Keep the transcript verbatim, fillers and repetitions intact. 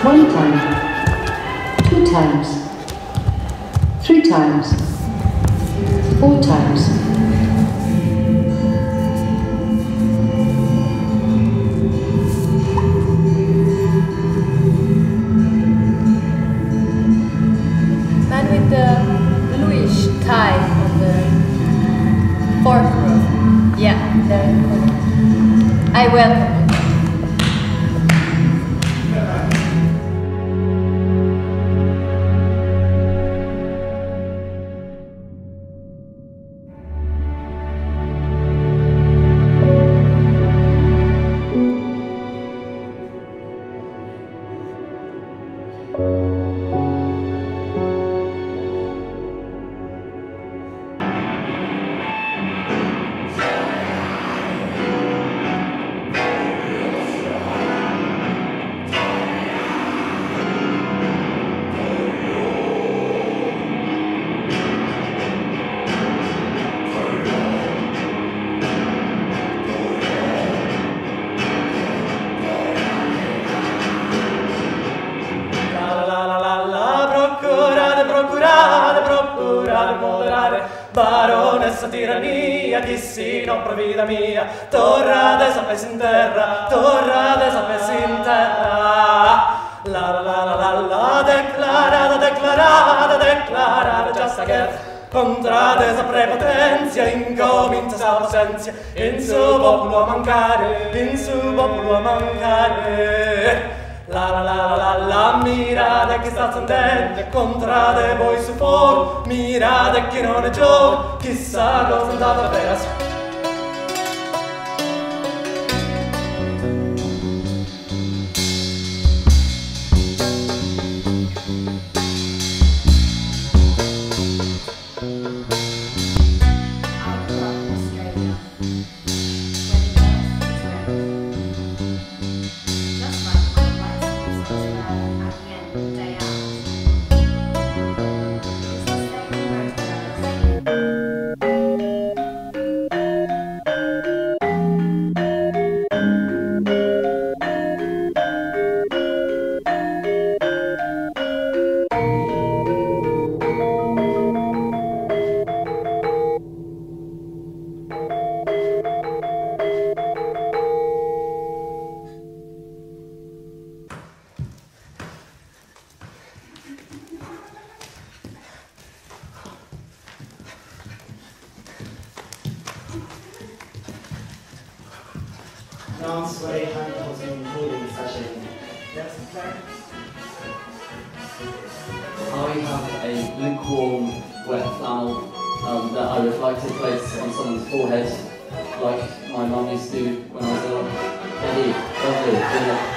One time, two times, three times, four times. Man with the bluish tie on the fourth row. Yeah, there. I welcome you. Baronessa tirannia, dissi no per vita mia, torra de sapes in terra, torra de sapes in terra. La la la la la la, declarada, declarada, declarada, già che contra desa prepotenzia incomincia sa absenza, in suo popolo a mancare, in suo popolo a mancare. La la la la la la, mirate che sta sentente, contrade voi su fuori, mirate che non è giovane, chissà cosa è andata a vera. Non-sweaty hand pulsing cooling session. Yes, sir. I have a lukewarm wet flannel um, that I would like to place on someone's forehead, like my mum used to when I was little. Eddie, lovely,